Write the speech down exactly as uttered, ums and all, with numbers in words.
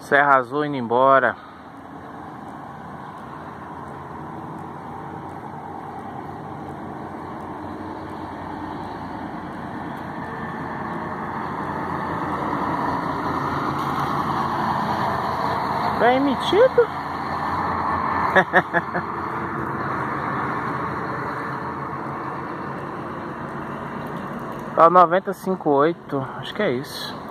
Serra Azul indo embora. Bem metido. Tá noventa e cinco ponto oito, acho que é isso.